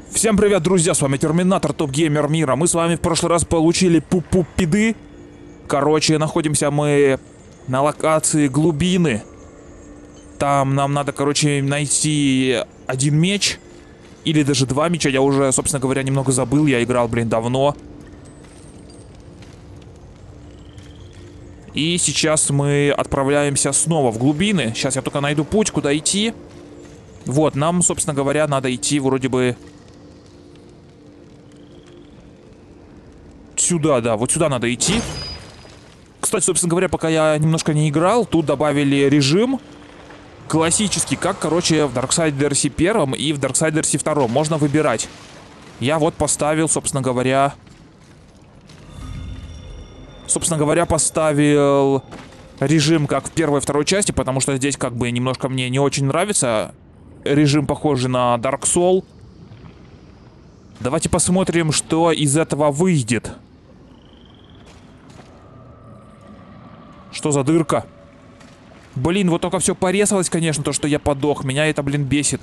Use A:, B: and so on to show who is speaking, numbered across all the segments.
A: Всем привет, друзья, с вами Терминатор, топ-геймер мира. Мы с вами в прошлый раз получили пупупиды. Короче, находимся мы на локации глубины. Там нам надо, короче, найти один меч. Или даже два меча, я уже, собственно говоря, немного забыл. Я играл, давно. И сейчас мы отправляемся снова в глубины. Сейчас я только найду путь, куда идти. Вот, нам, собственно говоря, надо идти вроде бы... Сюда, да, вот сюда надо идти. Кстати, собственно говоря, пока я немножко не играл, тут добавили режим классический, как, короче, в Darksiders 1 и в Darksiders 2. Можно выбирать. Я вот поставил, собственно говоря, поставил режим, как в первой и второй части, потому что здесь как бы немножко мне не очень нравится. Режим похожий на Dark Souls. Давайте посмотрим, что из этого выйдет. Что за дырка? Блин, вот только все порезалось, конечно, то, что я подох. Меня это, бесит.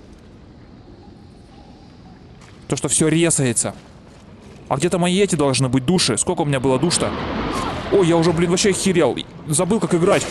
A: То, что все резается. А где-то мои эти должны быть души. Сколько у меня было душ-то? Ой, я уже, вообще охерел. Забыл, как играть.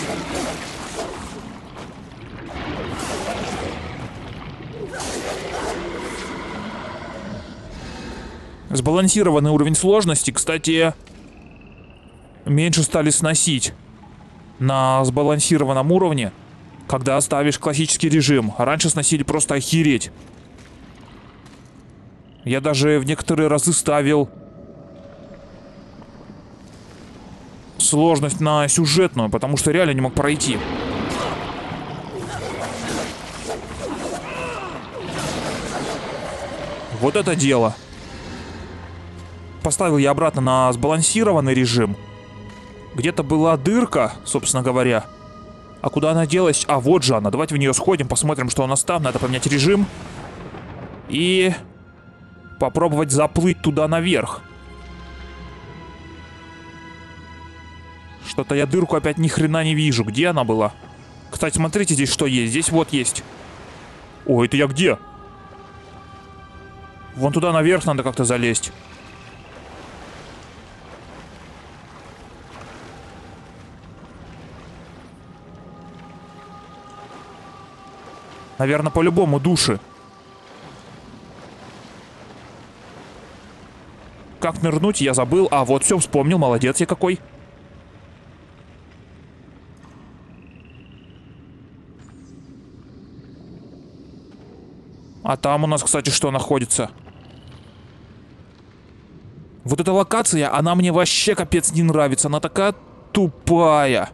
A: Сбалансированный уровень сложности, кстати, меньше стали сносить на сбалансированном уровне, когда оставишь классический режим. Раньше сносили просто охереть. Я даже в некоторые разы ставил сложность на сюжетную, потому что реально не мог пройти. Вот это дело. Поставил я обратно на сбалансированный режим. Где-то была дырка, собственно говоря. А куда она делась? А, вот же она. Давайте в нее сходим, посмотрим, что у нас там. Надо поменять режим. И попробовать заплыть туда наверх. Что-то я дырку опять ни хрена не вижу. Где она была? Кстати, смотрите, здесь что есть. Здесь вот есть. Ой, это я где? Вон туда наверх надо как-то залезть. Наверное, по-любому души. Как нырнуть, я забыл. А, вот все, вспомнил. Молодец я какой. А там у нас, кстати, что находится? Вот эта локация, она мне вообще капец не нравится. Она такая тупая.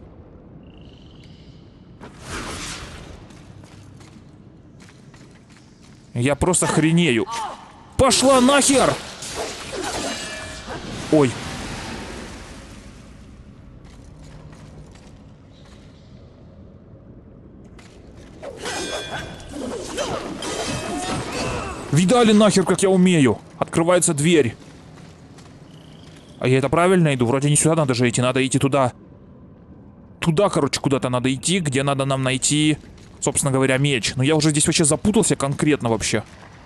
A: Я просто охренею. Пошла нахер! Ой. Видали нахер, как я умею? Открывается дверь. А я это правильно иду? Вроде не сюда надо же идти, надо идти туда. Туда, короче, куда-то надо идти, где надо нам найти, собственно говоря, меч. Но я уже здесь вообще запутался конкретно вообще.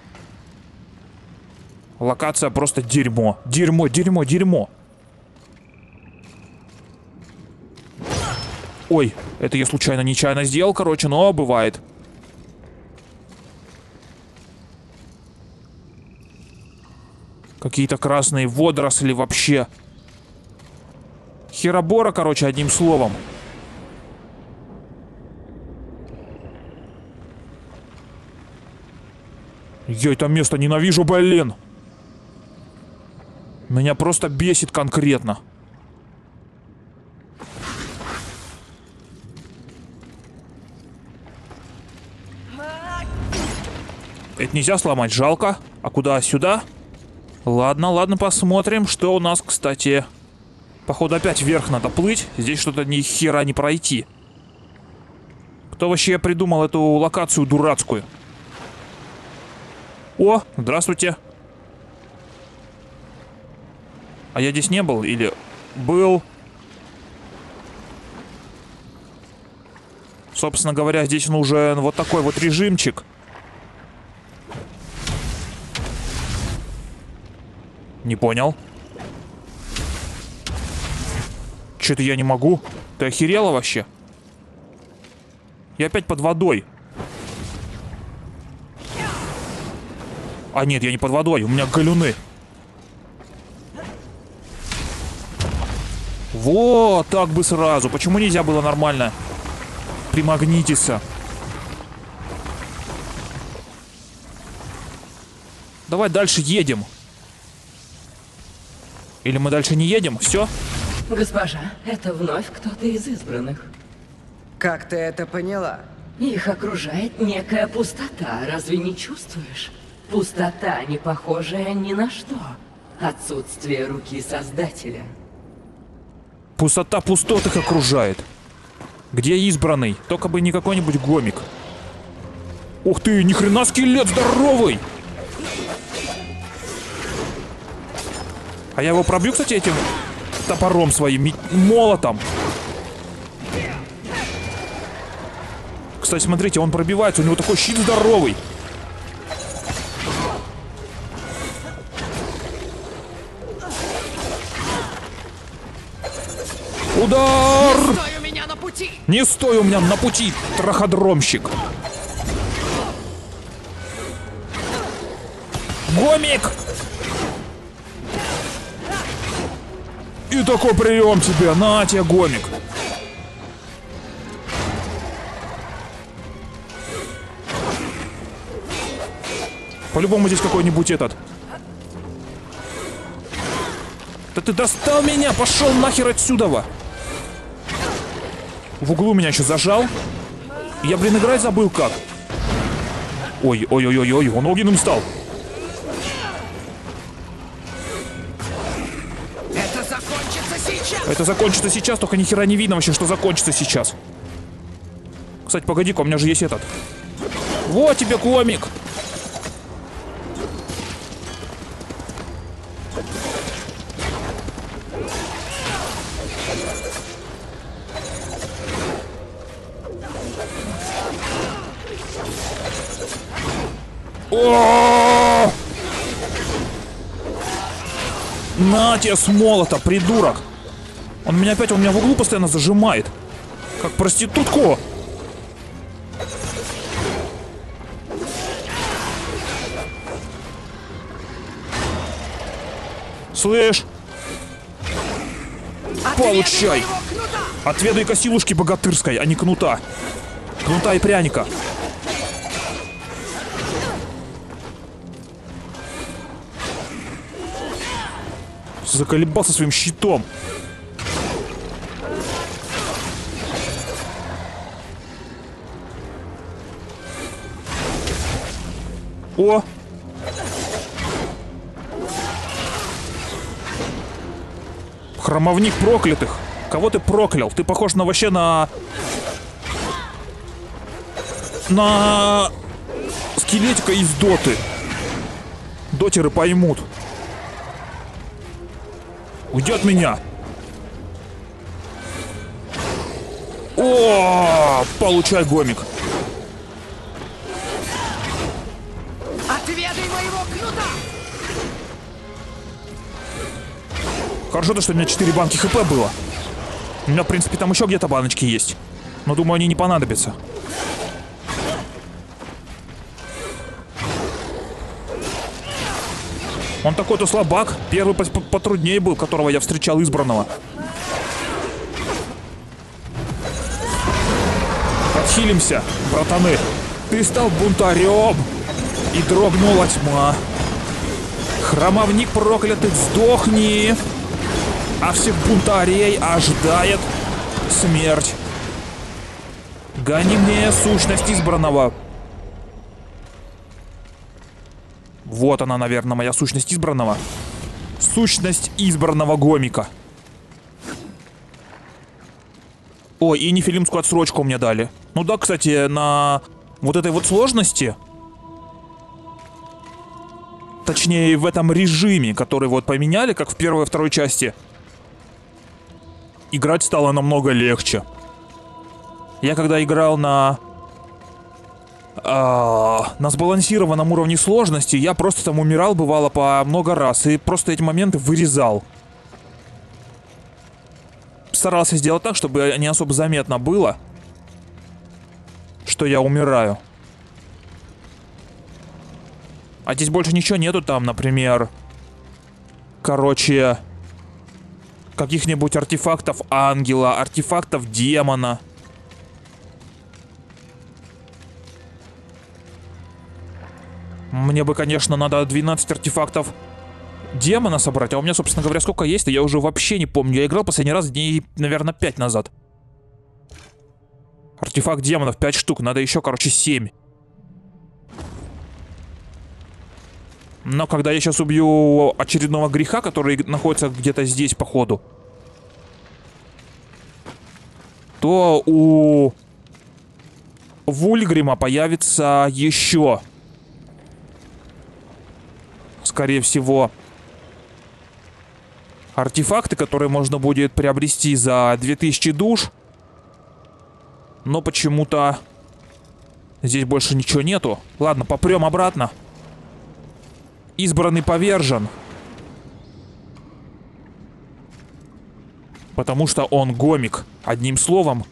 A: Локация просто дерьмо. Дерьмо, дерьмо, дерьмо. Ой, это я случайно, нечаянно сделал, короче, но бывает. Какие-то красные водоросли вообще. Херобора, короче, одним словом. Я это место ненавижу, блин. Меня просто бесит конкретно. Это нельзя сломать, жалко. А куда? Сюда? Ладно, ладно, посмотрим, что у нас, кстати. Походу опять вверх надо плыть. Здесь что-то ни хера не пройти. Кто вообще придумал эту локацию дурацкую? О, здравствуйте. А я здесь не был или был? Собственно говоря, здесь нужен вот такой вот режимчик. Не понял. Что-то я не могу. Ты охерела вообще? Я опять под водой. А нет, я не под водой, у меня галюны. Вот, так бы сразу. Почему нельзя было нормально примагнититься? Давай дальше едем. Или мы дальше не едем? Все?
B: Госпожа, это вновь кто-то из избранных.
C: Как ты это поняла?
B: Их окружает некая пустота, разве не чувствуешь? Пустота, не похожая ни на что. Отсутствие руки Создателя.
A: Пустота пустот их окружает. Где избранный? Только бы не какой-нибудь гомик. Ух ты, ни хрена скелет здоровый! А я его пробью, кстати, этим топором своим, молотом. Кстати, смотрите, он пробивается, у него такой щит здоровый. Удар!
C: Не стой у меня на пути!
A: Не стой у меня на пути, траходромщик! Гомик! И такой прием тебе, на тебе, гомик! По-любому здесь какой-нибудь этот. Да ты достал меня, пошел нахер отсюда! В углу меня еще зажал. Я, блин, играть забыл как. Ой, он огненным стал.
C: Это закончится сейчас!
A: Это закончится сейчас, только ни хера не видно вообще, что закончится сейчас. Кстати, погоди-ка, у меня же есть этот. Вот тебе комик. О! На тебе с молота, придурок! Он меня в углу постоянно зажимает. Как проститутку. Слышь? Получай! Отведай-ка силушки богатырской, а не кнута. Кнута и пряника. Заколебался своим щитом. О! Хромовник проклятых. Кого ты проклял? Ты похож на вообще на скелетика из доты. Дотеры поймут. Уйди от меня! О, получай, гомик!
C: Отведай моего кнута!
A: Хорошо то, что у меня 4 банки хп было. У меня, в принципе, там еще где-то баночки есть. Но думаю, они не понадобятся. Он такой-то слабак. Первый потруднее был, которого я встречал избранного. Подхилимся, братаны. Ты стал бунтарем. И дрогнула тьма. Храмовник проклятых, сдохни. А всех бунтарей ожидает смерть. Гони мне сущность избранного. Вот она, наверное, моя сущность избранного. Сущность избранного гомика. Ой, и нефилимскую отсрочку мне дали. Ну да, кстати, на вот этой вот сложности, точнее, в этом режиме, который вот поменяли, как в первой и второй части, играть стало намного легче. Я когда играл на на сбалансированном уровне сложности я просто там умирал, бывало, по много раз. И просто эти моменты вырезал. Старался сделать так, чтобы не особо заметно было, что я умираю. А здесь больше ничего нету там, например... Короче... Каких-нибудь артефактов ангела, артефактов демона. Мне бы, конечно, надо 12 артефактов демона собрать. А у меня, собственно говоря, сколько есть, я уже вообще не помню. Я играл последний раз дней, наверное, 5 назад. Артефакт демонов 5 штук. Надо еще, короче, 7. Но когда я сейчас убью очередного греха, который находится где-то здесь, походу, то у Вульгрима появится еще, скорее всего, артефакты, которые можно будет приобрести за 2000 душ. Но почему-то здесь больше ничего нету. Ладно, попрем обратно. Избранный повержен. Потому что он гомик. Одним словом.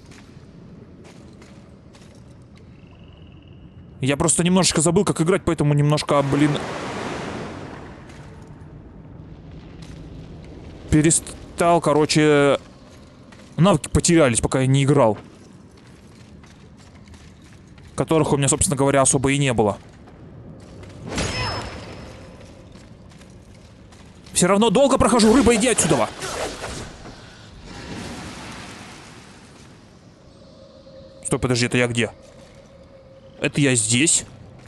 A: Я просто немножечко забыл, как играть, поэтому немножко, блин... Перестал, короче... Навыки потерялись, пока я не играл. Которых у меня, собственно говоря, особо и не было. Все равно долго прохожу. Рыба, иди отсюда. Стой, подожди, это я где? Это я здесь?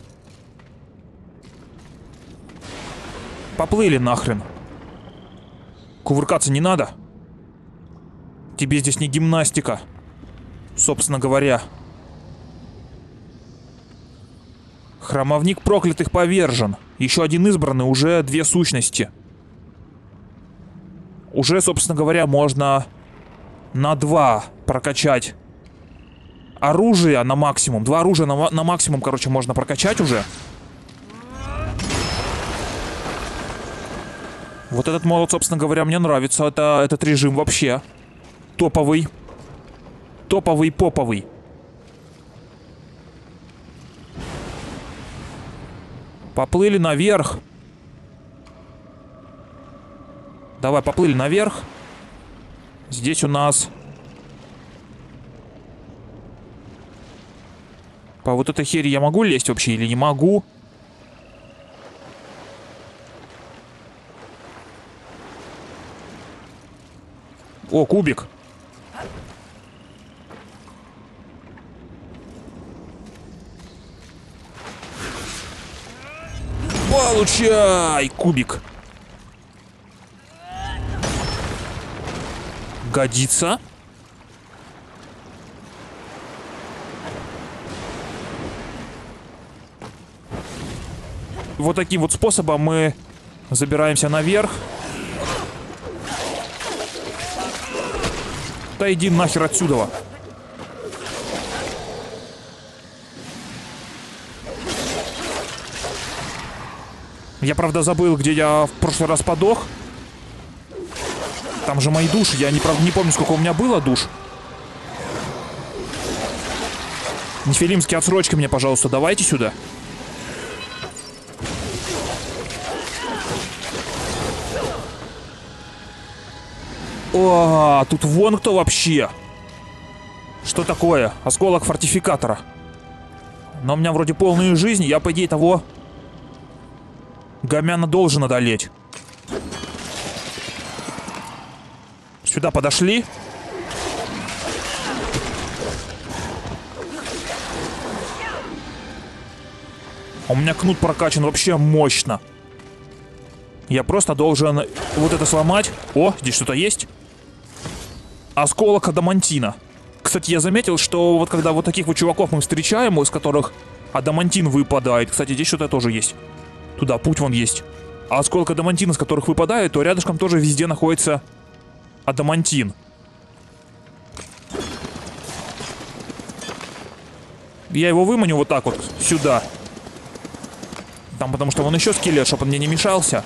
A: Поплыли нахрен. Кувыркаться не надо. Тебе здесь не гимнастика. Собственно говоря. Храмовник проклятых повержен. Еще один избранный, уже 2 сущности. Уже, собственно говоря, можно на 2 прокачать оружие на максимум. 2 оружия на максимум, короче, можно прокачать уже. Вот этот молот, собственно говоря, мне нравится. Этот режим вообще топовый. Топовый-поповый. Поплыли наверх. Давай, поплыли наверх. Здесь у нас... По вот этой хере я могу лезть вообще или не могу? О, кубик. Получай, кубик. Годится. Вот таким вот способом мы забираемся наверх. Да иди нахер отсюда. Я, правда, забыл, где я в прошлый раз подох. Там же мои души. Я не помню, сколько у меня было душ. Нефилимские отсрочки мне, пожалуйста, давайте сюда. О, тут вон кто вообще. Что такое? Осколок фортификатора. Но у меня вроде полная жизнь. Я, по идее, того Гомяна должен одолеть. Сюда подошли. У меня кнут прокачан вообще мощно. Я просто должен вот это сломать. О, здесь что-то есть. Осколок адамантина. Кстати, я заметил, что вот когда вот таких вот чуваков мы встречаем, из которых адамантин выпадает. Кстати, здесь что-то тоже есть. Туда путь вон есть. А осколок адамантина, с которых выпадает, то рядышком тоже везде находится адамантин. Я его выманю вот так вот сюда. Там потому что вон еще скелет, чтобы он мне не мешался.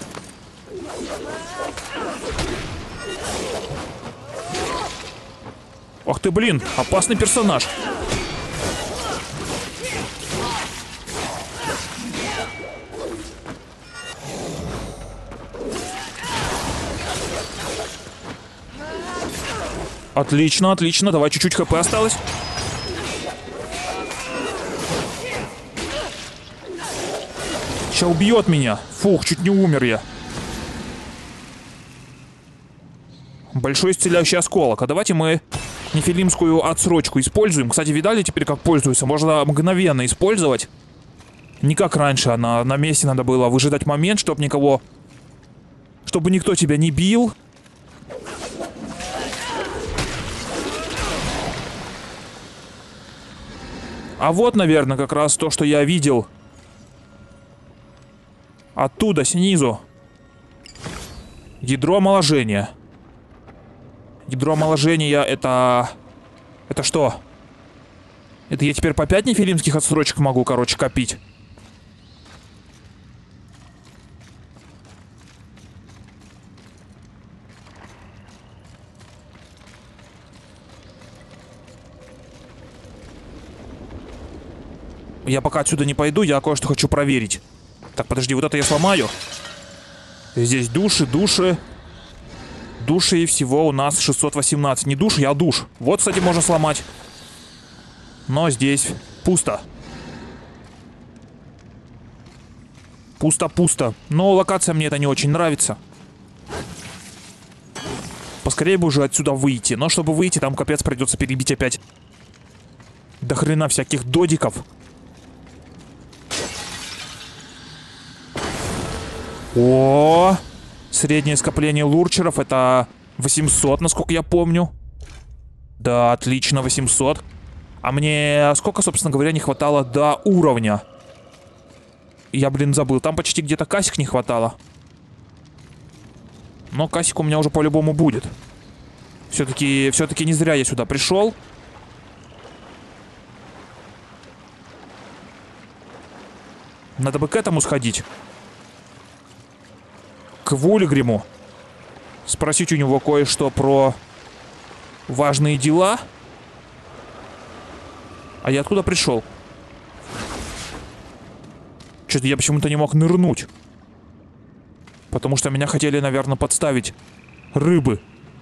A: Ах ты, блин, опасный персонаж. Отлично, отлично. Давай, чуть-чуть хп осталось. Сейчас убьет меня. Фух, чуть не умер я. Большой исцеляющий осколок. А давайте мы нефилимскую отсрочку используем. Кстати, видали теперь, как пользуются? Можно мгновенно использовать. Не как раньше, а на месте надо было выжидать момент, чтобы никого... Чтобы никто тебя не бил. А вот, наверное, как раз то, что я видел. Оттуда, снизу. Ядро омоложения. Ядро омоложения это... Это что? Это я теперь по 5 нефилимских отсрочек могу, короче, копить. Я пока отсюда не пойду, я кое-что хочу проверить. Так, подожди, вот это я сломаю. Здесь души, души. Души и всего у нас 618. Не души, а душ. Вот, кстати, можно сломать. Но здесь пусто. Пусто-пусто. Но локация мне это не очень нравится. Поскорее бы уже отсюда выйти. Но чтобы выйти, там капец придется перебить опять. До хрена всяких додиков. О, среднее скопление лурчеров это 800, насколько я помню. Да, отлично, 800. А мне сколько, собственно говоря, не хватало до уровня? Я, блин, забыл. Там почти где-то касик не хватало. Но касик у меня уже по-любому будет. Все-таки не зря я сюда пришел. Надо бы к этому сходить. К Вульгриму. Спросить у него кое-что про важные дела. А я откуда пришел? Что-то я почему-то не мог нырнуть. Потому что меня хотели, наверное, подставить рыбы.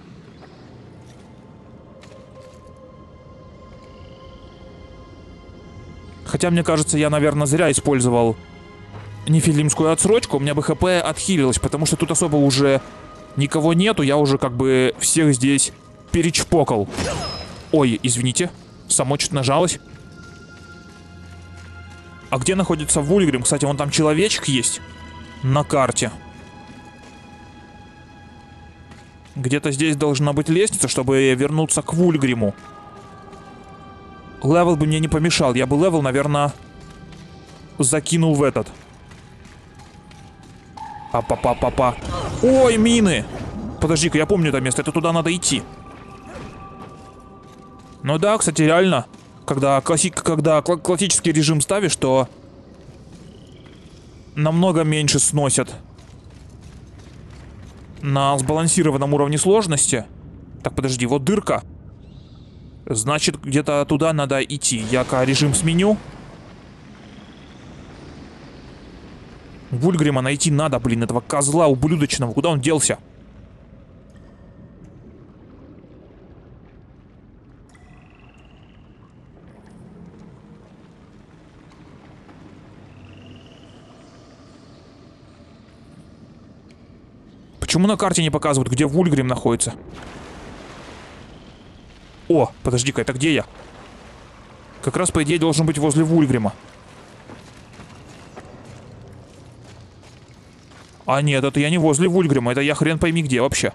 A: Хотя, мне кажется, я, наверное, зря использовал нефилимскую отсрочку. У меня бы хп отхилилось, потому что тут особо уже никого нету. Я уже как бы всех здесь перечпокал. Ой, извините. Само что-то нажалось. А где находится Вульгрим? Кстати, вон там человечек есть на карте. Где-то здесь должна быть лестница, чтобы вернуться к Вульгриму. Левел бы мне не помешал. Я бы левел, наверное, закинул в этот. Папа. Ой, мины! Подожди-ка, я помню это место. Это туда надо идти. Ну да, кстати, реально. Когда классический режим ставишь, то намного меньше сносят. На сбалансированном уровне сложности. Так, подожди, вот дырка. Значит, где-то туда надо идти. Я-ка режим сменю. Вульгрима найти надо, блин, этого козла ублюдочного. Куда он делся? Почему на карте не показывают, где Вульгрим находится? О, подожди-ка, это где я? Как раз, по идее, должен быть возле Вульгрима. А нет, это я не возле Вульгрима, это я хрен пойми где вообще.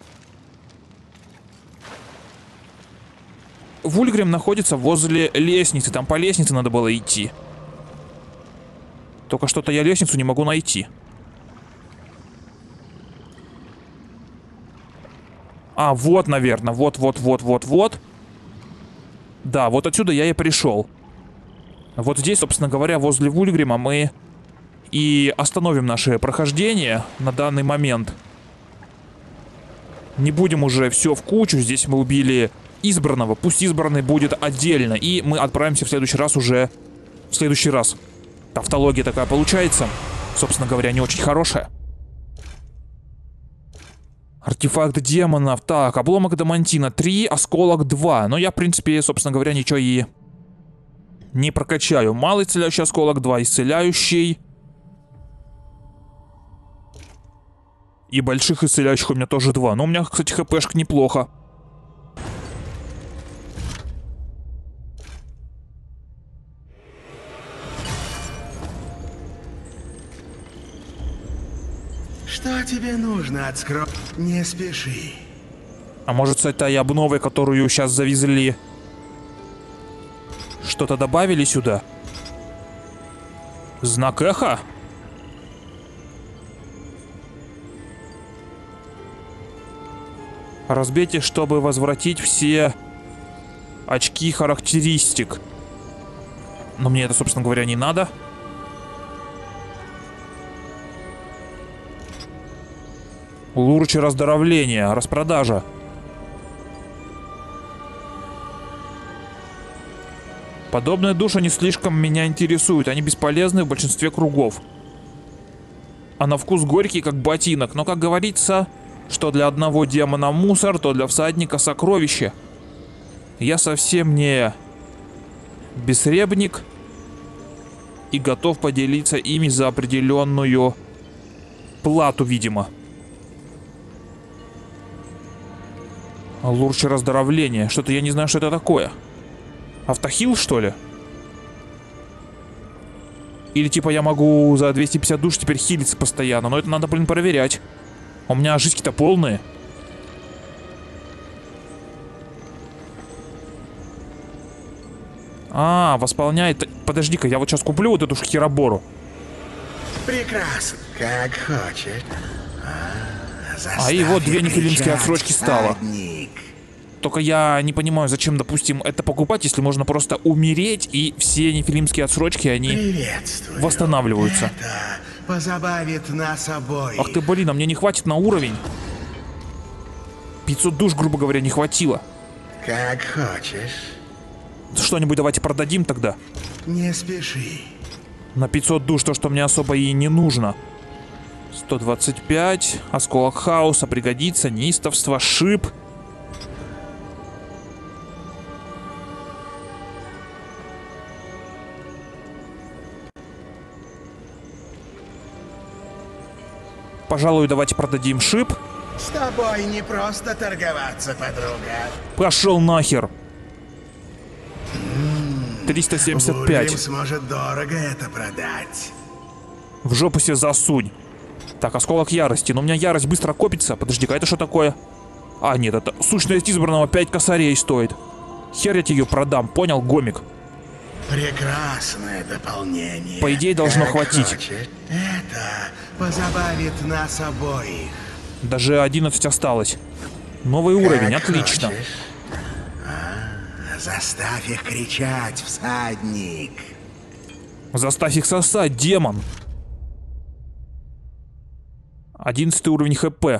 A: Вульгрим находится возле лестницы, там по лестнице надо было идти. Только что-то я лестницу не могу найти. А, вот, наверное, вот. Да, вот отсюда я и пришел. Вот здесь, собственно говоря, возле Вульгрима мы и остановим наше прохождение на данный момент. Не будем уже все в кучу. Здесь мы убили избранного. Пусть избранный будет отдельно. И мы отправимся в следующий раз уже... В следующий раз. Тавтология такая получается. Собственно говоря, не очень хорошая. Артефакт демонов. Так, обломок адамантина 3, осколок 2. Но я, в принципе, собственно говоря, ничего и не прокачаю. Малый исцеляющий осколок 2, исцеляющий. И больших исцеляющих у меня тоже 2. Но у меня, кстати, хпшка неплохо.
D: Что тебе нужно от скро... Не спеши.
A: А может, с этой обновой, которую сейчас завезли, что-то добавили сюда? Знак эха? Разбейте, чтобы возвратить все очки характеристик. Но мне это, собственно говоря, не надо. Лурчи раздоровления, распродажа. Подобные души не слишком меня интересуют. Они бесполезны в большинстве кругов. А на вкус горький, как ботинок. Но, как говорится, что для одного демона мусор, то для всадника сокровище. Я совсем не бессребник и готов поделиться ими за определенную плату, видимо. Лурчи раздоровления. Что-то я не знаю, что это такое. Автохил, что ли? Или типа я могу за 250 душ теперь хилиться постоянно. Но это надо, блин, проверять. У меня жизни-то полные. А, восполняет... Подожди-ка, я вот сейчас куплю вот эту херобору.
D: Прекрасно. Как хочешь.
A: И вот 2 нефилимские отсрочки стало. Только я не понимаю, зачем, допустим, это покупать, если можно просто умереть, и все нефилимские отсрочки, они восстанавливаются.
D: Это позабавит нас обоих.
A: Ах ты, блин, а мне не хватит на уровень. 500 душ, грубо говоря, не хватило.
D: Как хочешь.
A: Что-нибудь давайте продадим тогда.
D: Не спеши.
A: На 500 душ, то, что мне особо и не нужно. 125, осколок хаоса пригодится, неистовство, шип. Пожалуй, давайте продадим шип.
D: С тобой не просто торговаться, подруга.
A: Пошел нахер. 375.
D: Вульгрим сможет дорого это продать.
A: В жопу себе засунь. Так, осколок ярости. Но у меня ярость быстро копится. Подожди-ка, это что такое? А, нет, это сущность избранного 5 косарей стоит. Хер я тебе ее продам, понял, гомик?
D: Прекрасное дополнение.
A: По идее, должно
D: Как
A: хватить.
D: хочешь. Это позабавит нас обоих.
A: Даже 11 осталось. Новый уровень,
D: Как
A: отлично.
D: хочешь. Заставь их кричать, всадник.
A: Заставь их сосать, демон. 11 уровень хп.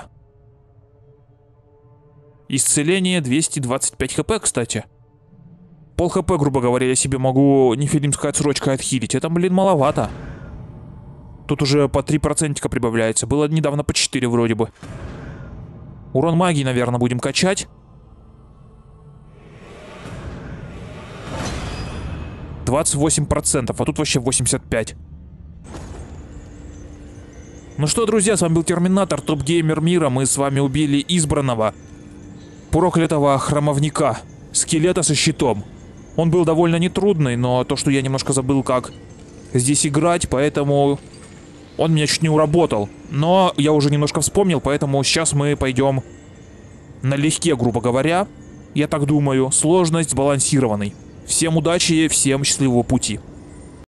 A: Исцеление 225 хп, кстати. Пол хп, грубо говоря, я себе могу нефилимской отсрочкой отхилить. Это, блин, маловато. Тут уже по 3% прибавляется. Было недавно по 4 вроде бы. Урон магии, наверное, будем качать. 28%, а тут вообще 85%. Ну что, друзья, с вами был Терминатор, топ-геймер мира. Мы с вами убили избранного, проклятого храмовника, скелета со щитом. Он был довольно нетрудный, но то, что я немножко забыл, как здесь играть, поэтому он меня чуть не уработал. Но я уже немножко вспомнил, поэтому сейчас мы пойдем налегке, грубо говоря. Я так думаю, сложность сбалансированный. Всем удачи, всем счастливого пути.